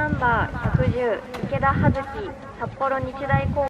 ナンバー110池田葉月札幌日大高